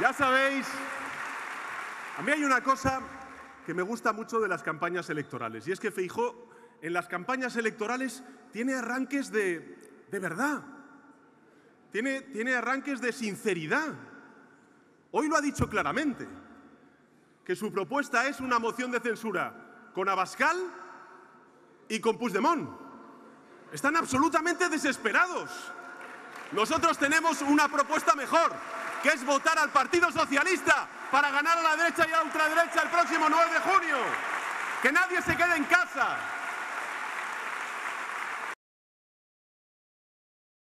Ya sabéis, a mí hay una cosa que me gusta mucho de las campañas electorales, y es que Feijóo en las campañas electorales tiene arranques de verdad, tiene arranques de sinceridad. Hoy lo ha dicho claramente, que su propuesta es una moción de censura con Abascal y con Puigdemont. Están absolutamente desesperados. Nosotros tenemos una propuesta mejor, que es votar al Partido Socialista para ganar a la derecha y a la ultraderecha el próximo 9 de junio. Que nadie se quede en casa.